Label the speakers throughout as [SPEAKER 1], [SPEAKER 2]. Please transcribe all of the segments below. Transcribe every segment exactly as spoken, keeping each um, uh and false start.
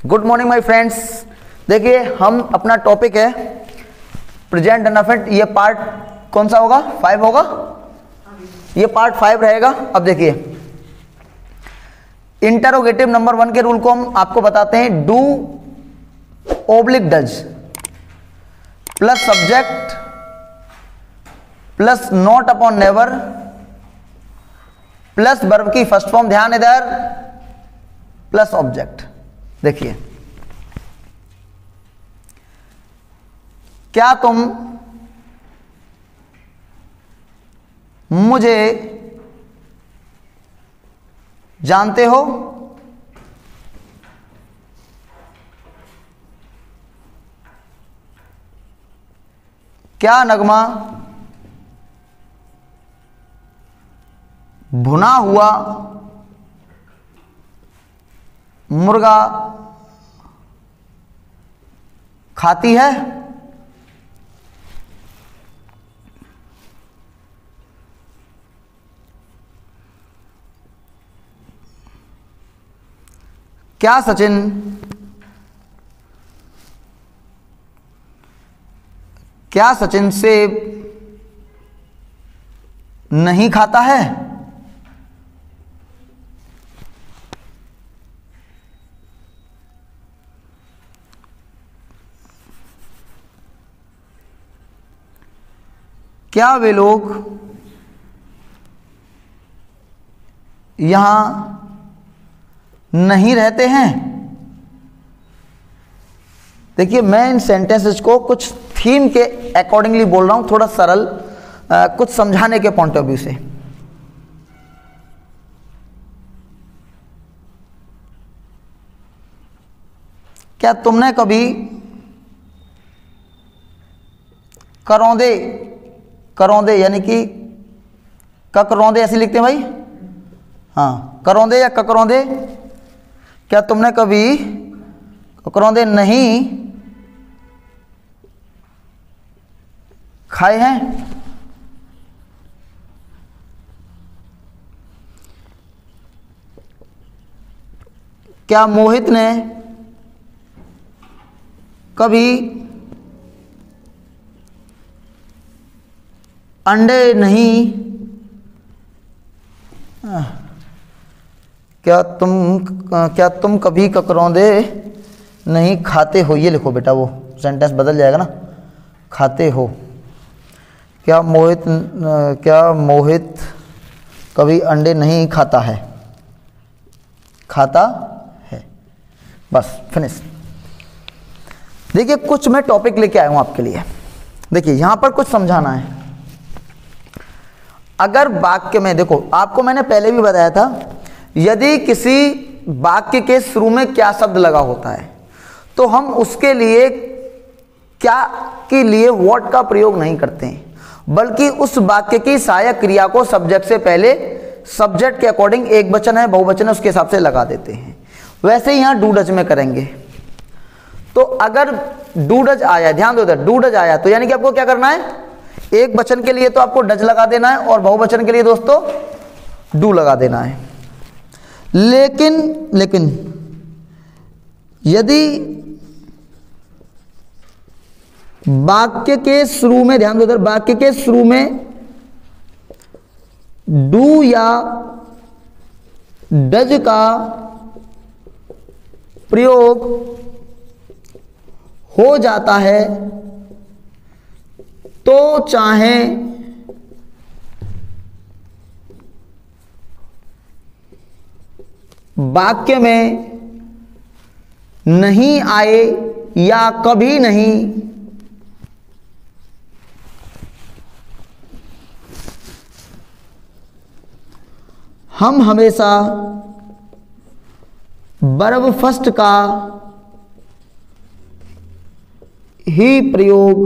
[SPEAKER 1] Good morning my friends. देखिए हम अपना टॉपिक है प्रेजेंट इनडेफिनिट। ये पार्ट कौन सा होगा? फाइव होगा। ये पार्ट फाइव रहेगा। अब देखिए इंटरोगेटिव नंबर वन के रूल को हम आपको बताते हैं। Do oblique does plus subject plus not upon never plus verb की फर्स्ट फॉर्म, ध्यान इधर, प्लस ऑब्जेक्ट। देखिए क्या तुम मुझे जानते हो? क्या नगमा भुना हुआ मुर्गा खाती है? क्या सचिन क्या सचिन सेब नहीं खाता है? क्या वे लोग यहां नहीं रहते हैं? देखिए मैं इन सेंटेंसेस को कुछ थीम के अकॉर्डिंगली बोल रहा हूं, थोड़ा सरल, आ, कुछ समझाने के पॉइंट ऑफ व्यू से। क्या तुमने कभी करौंदे करौंदे यानी कि ककरौंदे ऐसे लिखते हैं भाई, हाँ, करौंदे या ककरौंदे, क्या तुमने कभी ककरौंदे नहीं खाए हैं? क्या मोहित ने कभी अंडे नहीं आ, क्या तुम क्या तुम कभी ककरौंदे नहीं खाते हो? ये लिखो बेटा, वो सेंटेंस बदल जाएगा ना, खाते हो। क्या मोहित क्या मोहित कभी अंडे नहीं खाता है? खाता है। बस फिनिश। देखिए कुछ मैं टॉपिक लेके आया हूं आपके लिए। देखिए यहां पर कुछ समझाना है। अगर वाक्य में, देखो आपको मैंने पहले भी बताया था, यदि किसी वाक्य के शुरू में क्या शब्द लगा होता है तो हम उसके लिए क्या के लिए व्हाट का प्रयोग नहीं करते हैं, बल्कि उस वाक्य की सहायक क्रिया को सब्जेक्ट से पहले सब्जेक्ट के अकॉर्डिंग, एक वचन है बहुवचन है उसके हिसाब से लगा देते हैं। वैसे ही यहां डू डज में करेंगे। तो अगर डू डज आया, ध्यान दो इधर, डू डज आया तो यानी कि आपको क्या करना है, एक वचन के लिए तो आपको डज लगा देना है और बहुवचन के लिए दोस्तों डू लगा देना है। लेकिन लेकिन यदि वाक्य के शुरू में, ध्यान दो इधर, वाक्य के शुरू में डू या डज का प्रयोग हो जाता है तो चाहे वाक्य में नहीं आए या कभी नहीं, हम हमेशा वर्ब फर्स्ट का ही प्रयोग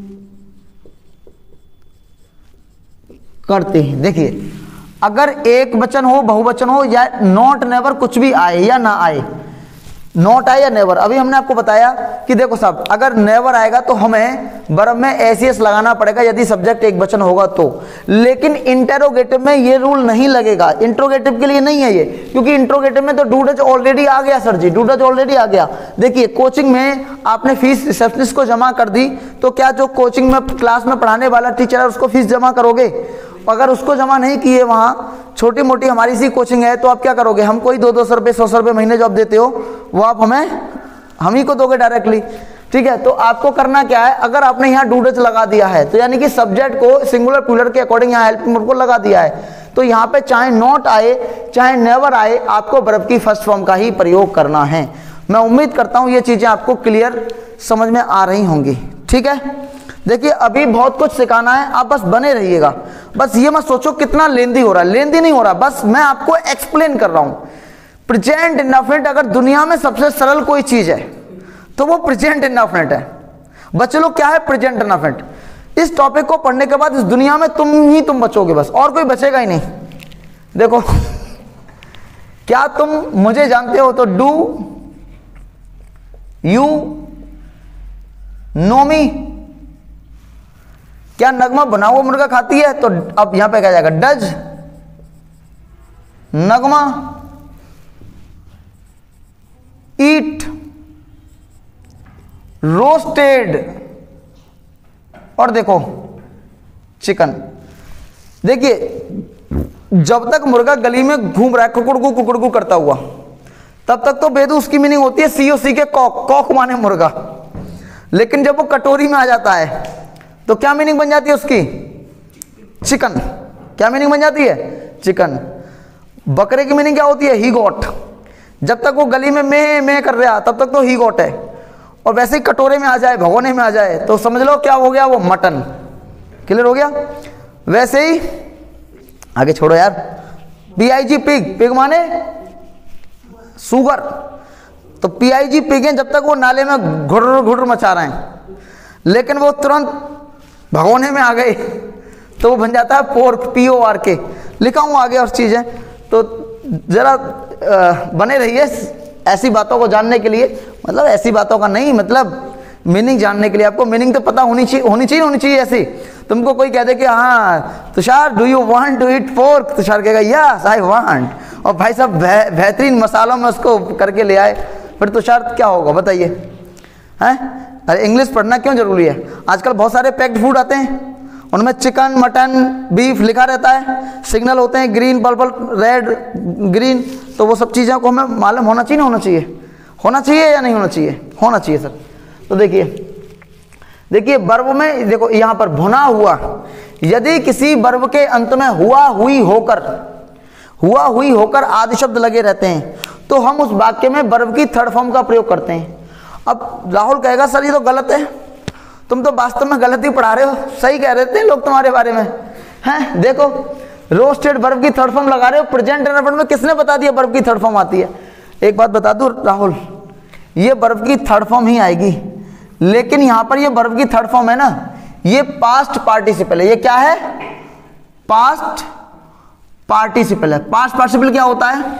[SPEAKER 1] करते हैं। देखिए अगर एक वचन हो, बहुवचन हो या नॉट नेवर कुछ भी आए या ना आए, नॉट आए या नेवर। अभी हमने आपको बताया कि देखो साहब, अगर नेवर आएगा तो हमें वर्ब में एस एस लगाना पड़ेगा यदि सब्जेक्ट एक वचन होगा तो। लेकिन इंटेरोगेटिव में ये रूल नहीं लगेगा, इंट्रोगेटिव के लिए नहीं है ये, क्योंकि इंट्रोगेटिव में तो डू डज ऑलरेडी आ गया सर जी, डू डज ऑलरेडी आ गया। देखिए कोचिंग में आपने फीस रिसेप्शनिस्ट को जमा कर दी, तो क्या जो कोचिंग में क्लास में पढ़ाने वाला टीचर है उसको फीस जमा करोगे? अगर उसको जमा नहीं किए, वहाँ छोटी मोटी हमारी सी कोचिंग है, तो आप क्या करोगे? हम कोई दो दो सौ रुपये सौ सौ रुपये महीने जो आप देते हो वो आप हमें हम ही को दोगे डायरेक्टली, ठीक है। तो आपको करना क्या है, अगर आपने यहाँ डू डज लगा दिया है तो यानी कि सब्जेक्ट को सिंगुलर प्लूरल के अकॉर्डिंग यहाँ हेल्पिंग वर्ब को लगा दिया है, तो यहाँ पे चाहे नॉट आए चाहे नेवर आए आपको वर्ब की फर्स्ट फॉर्म का ही प्रयोग करना है। मैं उम्मीद करता हूँ ये चीज़ें आपको क्लियर समझ में आ रही होंगी, ठीक है। देखिए अभी बहुत कुछ सिखाना है, आप बस बने रहिएगा। बस ये मत सोचो कितना लेंदी हो रहा है, लेंदी नहीं हो रहा, बस मैं आपको एक्सप्लेन कर रहा हूँ। प्रेजेंट इंडेफिनिट अगर दुनिया में सबसे सरल कोई चीज है तो वो प्रेजेंट इंडेफिनिट है। बच्चे लोग क्या है प्रेजेंट इंडेफिनिट? इस टॉपिक को पढ़ने के बाद इस दुनिया में तुम ही तुम बचोगे, बस और कोई बचेगा ही नहीं। देखो क्या तुम मुझे जानते हो? तो डू यू नो मी? क्या नगमा बना हुआ मुर्गा खाती है? तो अब यहां पे क्या जाएगा? डज नगमा ईट रोस्टेड और देखो चिकन। देखिए जब तक मुर्गा गली में घूम रहा है कुकुड़गू कुकुड़गू करता हुआ, तब तक तो बेदू उसकी मीनिंग होती है सी ओ सी के कॉक, कॉक माने मुर्गा। लेकिन जब वो कटोरी में आ जाता है तो क्या मीनिंग बन जाती है उसकी? चिकन। क्या मीनिंग बन जाती है? चिकन। बकरे की मीनिंग क्या होती है? He got. जब तक वो गली में मैं मैं कर रहा तब तक तो ही गॉट है, और वैसे ही कटोरे में आ जाए भगोने में आ जाए तो समझ लो क्या हो गया? वो मटन। क्लियर हो गया? वैसे ही आगे छोड़ो यार, P I G pig, pig माने सुगर, तो पी आई जी पिग है जब तक वो नाले में घुर घुर मचा रहे हैं, लेकिन वो तुरंत भगोने में आ गए तो वो बन जाता है पोर्क, पी ओ आर के। लिखा हूँ आगे और चीजें, तो जरा बने रहिए ऐसी बातों को जानने के लिए। मतलब ऐसी बातों का नहीं, मतलब मीनिंग जानने के लिए। आपको मीनिंग तो पता होनी चाहिए, होनी चाहिए होनी चाहिए ऐसी। तुमको कोई कह दे कि हाँ Tushar do you want to eat pork, Tushar कहेगा यस आई वांट, और भाई साहब बेहतरीन मसालों में उसको करके ले आए, फिर तुषार क्या होगा बताइए? हैं? अरे इंग्लिश पढ़ना क्यों जरूरी है? आजकल बहुत सारे पैक्ड फूड आते हैं, उनमें चिकन मटन बीफ लिखा रहता है, सिग्नल होते हैं ग्रीन पर्पल रेड ग्रीन, तो वो सब चीज़ों को हमें मालूम होना चाहिए ना होना चाहिए? होना चाहिए या नहीं होना चाहिए? होना चाहिए सर। तो देखिए देखिए वर्ब में देखो यहाँ पर भुना हुआ, यदि किसी वर्ब के अंत में हुआ हुई होकर हुआ हुई होकर आदि शब्द लगे रहते हैं तो हम उस वाक्य में वर्ब की थर्ड फॉर्म का प्रयोग करते हैं। अब राहुल कहेगा सर ये तो गलत है, तुम तो वास्तव में गलत ही पढ़ा रहे हो, सही कह रहे थे लोग तुम्हारे बारे में हैं। देखो रोस्टेड वर्ब की थर्ड फॉर्म लगा रहे हो, प्रेजेंट इंडेफिनिट में किसने बता दिया वर्ब की थर्ड फॉर्म आती है? एक बात बता दूं राहुल, ये वर्ब की थर्ड फॉर्म ही आएगी, लेकिन यहां पर ये वर्ब की थर्ड फॉर्म है ना, ये पास्ट पार्टिसिपल है। ये क्या है? पास्ट पार्टिसिपल है। पास्ट पार्टिसिपल क्या होता है?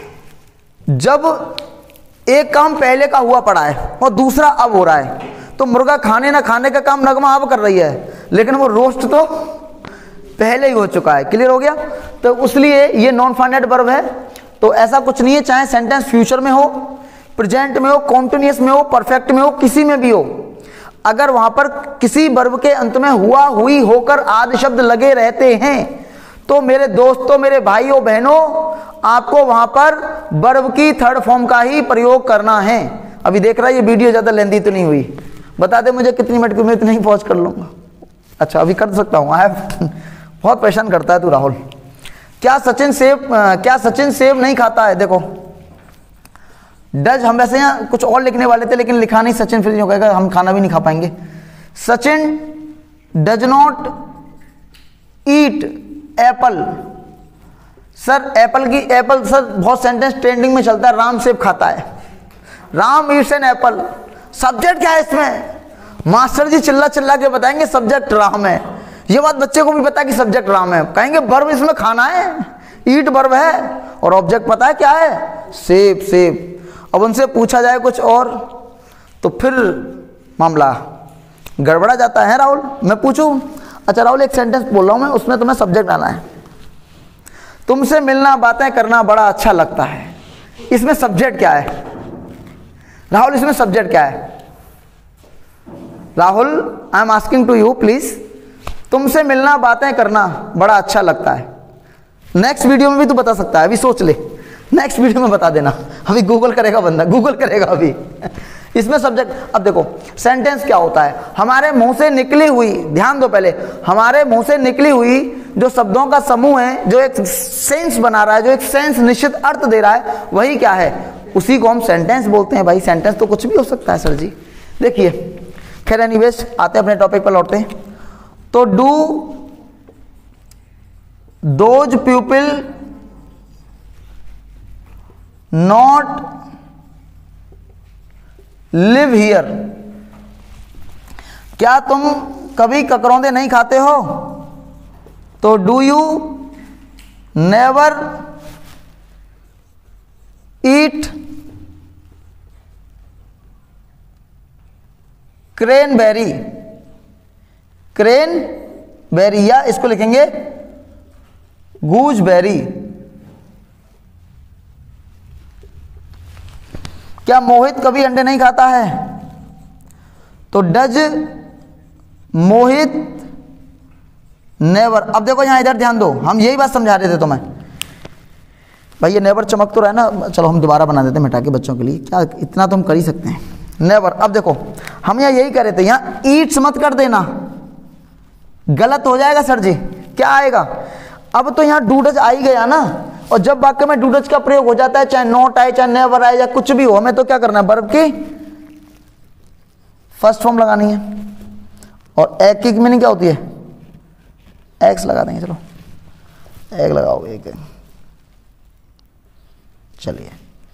[SPEAKER 1] जब एक काम पहले का हुआ पड़ा है और दूसरा अब हो रहा है, तो मुर्गा खाने ना खाने का काम नगमा अब कर रही है, लेकिन वो रोस्ट तो पहले ही हो चुका है। क्लियर हो गया? तो इसलिए ये नॉन फाइनाइट वर्ब है। तो ऐसा कुछ नहीं है, चाहे सेंटेंस फ्यूचर में हो, प्रेजेंट में हो, कॉन्टिन्यूअस में हो, परफेक्ट में हो, किसी में भी हो, अगर वहां पर किसी वर्ब के अंत में हुआ हुई होकर आदि शब्द लगे रहते हैं तो मेरे दोस्तों मेरे भाइयों बहनों आपको वहां पर वर्ब की थर्ड फॉर्म का ही प्रयोग करना है। अभी देख रहा है ये वीडियो ज्यादा लेंदी तो नहीं हुई? बता दे मुझे कितनी मिनट की, मैं इतनी ही पहुंच कर लूंगा। अच्छा अभी कर सकता हूँ? आई बहुत परेशान करता है तू राहुल। क्या सचिन सेब क्या सचिन सेब नहीं खाता है? देखो डज, हम वैसे यहाँ कुछ और लिखने वाले थे लेकिन लिखा नहीं सचिन, फिर जो कहेगा हम खाना भी नहीं खा पाएंगे। Sachin does not eat apple. Sir apple की एप्पल सर बहुत सेंटेंस ट्रेंडिंग में चलता है, राम सेब खाता है, Ram eats an apple. Subject क्या है इसमें? मास्टर जी चिल्ला चिल्ला के बताएंगे सब्जेक्ट राम है। ये बात बच्चे को भी पता है कि सब्जेक्ट राम है, कहेंगे वर्ब इसमें खाना है, ईट वर्ब है, और ऑब्जेक्ट पता है क्या है? सेब। सेब अब उनसे पूछा जाए कुछ और तो फिर मामला गड़बड़ा जाता है। राहुल मैं पूछूं? अच्छा राहुल एक सेंटेंस बोल रहा हूं मैं, उसमें तुम्हें सब्जेक्ट आना है। तुमसे मिलना बातें करना बड़ा अच्छा लगता है, इसमें सब्जेक्ट क्या है राहुल? इसमें सब्जेक्ट क्या है Rahul? I am asking to you please. तुमसे मिलना बातें करना बड़ा अच्छा लगता है, नेक्स्ट वीडियो में भी तू बता सकता है, अभी सोच ले, नेक्स्ट वीडियो में बता देना। अभी गूगल करेगा बंदा, गूगल करेगा अभी। इसमें सब्जेक्ट, अब देखो सेंटेंस क्या होता है, हमारे मुंह से निकली हुई, ध्यान दो पहले, हमारे मुंह से निकली हुई जो शब्दों का समूह है, जो एक सेंस बना रहा है, जो एक सेंस निश्चित अर्थ दे रहा है, वही क्या है, उसी को हम सेंटेंस बोलते हैं। भाई सेंटेंस तो कुछ भी हो सकता है सर जी। देखिए खैर एनीवेज आते हैं अपने टॉपिक पर लौटते हैं। तो do those people not live here, क्या तुम कभी ककरौंदे नहीं खाते हो? तो do you never eat cranberry, cranberry, या इसको लिखेंगे गूजबेरी। क्या मोहित कभी अंडे नहीं खाता है? तो डज मोहित नेवर। अब देखो यहां इधर ध्यान दो, हम यही बात समझा रहे थे तुम्हें। भाई ये नेवर चमक तो रहा है ना, चलो हम दोबारा बना देते हैं मिटा के बच्चों के लिए, क्या इतना तो हम कर ही सकते हैं। नेवर, अब देखो हम यहाँ यही कह रहे थे, यहाँ ईट्स मत कर देना, गलत हो जाएगा सर जी। क्या आएगा? अब तो यहाँ डूडज आ ही गया ना, और जब वाक्य में डूडज का प्रयोग हो जाता है, चाहे नॉट आए चाहे नेवर आए या कुछ भी हो, हमें तो क्या करना है, वर्ब की फर्स्ट फॉर्म लगानी है। और एक की मीनिंग क्या होती है? एक्स लगा देंगे, चलो एक लगाओ, एक चलिए।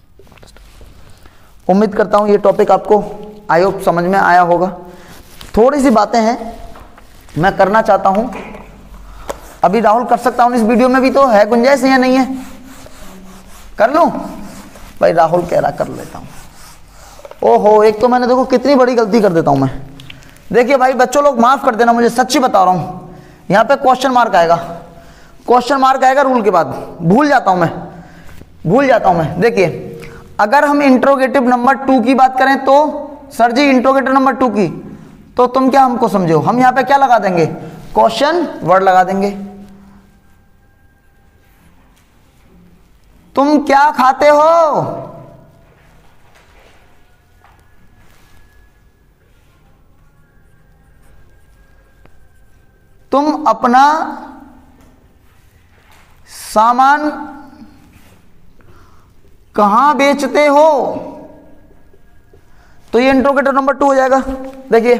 [SPEAKER 1] उम्मीद करता हूं ये टॉपिक आपको आई होप समझ में आया होगा। थोड़ी सी बातें हैं मैं करना चाहता हूं, अभी राहुल कर सकता हूं, इस वीडियो में भी तो है गुंजाइश या नहीं है? कर लूं? भाई राहुल कह रहा कर लेता हूं। ओहो, एक तो मैंने देखो कितनी बड़ी गलती कर देता हूं मैं। देखिए भाई बच्चों लोग माफ कर देना मुझे, सच्ची बता रहा हूं, यहां पे क्वेश्चन मार्क आएगा, क्वेश्चन मार्क आएगा रूल के बाद, भूल जाता हूं मैं, भूल जाता हूं मैं। देखिए अगर हम इंट्रोगेटिव नंबर टू की बात करें तो sir ji interrogative number two की, तो तुम क्या हमको समझो, हम यहां पे क्या लगा देंगे, क्वेश्चन वर्ड लगा देंगे। तुम क्या खाते हो? तुम अपना सामान कहां बेचते हो? तो ये इंट्रोगेटिव नंबर टू हो जाएगा। देखिए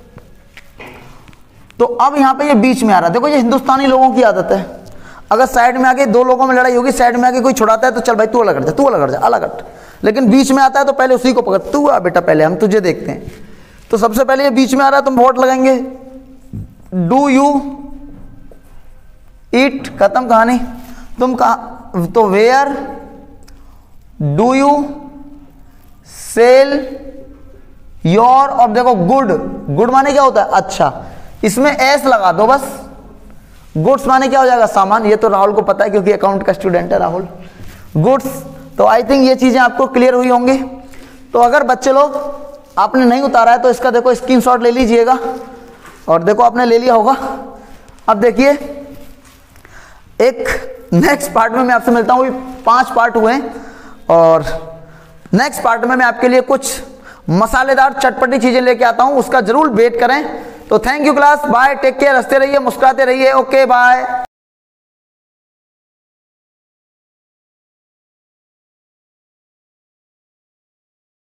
[SPEAKER 1] तो अब यहां पे ये बीच में आ रहा है, देखो ये हिंदुस्तानी लोगों की आदत है, अगर साइड में आके दो लोगों में लड़ाई होगी, साइड में आके कोई छुड़ाता है तो चल भाई तू अलग हट जा, तू अलग हट जा, अलग हट, लेकिन बीच में आता है तो पहले उसी को पकड़, तू आ बेटा पहले हम तुझे देखते हैं। तो सबसे पहले ये बीच में आ रहा है, तुम वोट लगाएंगे, डू यू ईट, खत्म कहानी। तुम कहा, तो where do you sell your, और देखो गुड, गुड माने क्या होता है अच्छा, इसमें एस लगा दो बस, गुड्स माने क्या हो जाएगा सामान, ये तो राहुल को पता है क्योंकि अकाउंट का स्टूडेंट है राहुल, गुड्स। तो आई थिंक ये चीजें आपको क्लियर हुई होंगी। तो अगर बच्चे लोग आपने नहीं उतारा है तो इसका देखो स्क्रीनशॉट ले लीजिएगा, और देखो आपने ले लिया होगा। अब देखिए एक नेक्स्ट पार्ट में मैं आपसे मिलता हूँ, पांच पार्ट हुए हैं, और नेक्स्ट पार्ट में मैं आपके लिए कुछ मसालेदार चटपटी चीजें लेके आता हूं, उसका जरूर वेट करें। तो thank you class, bye, take care, हंसते रहिए, मुस्कुराते रहिए, ओके बाय।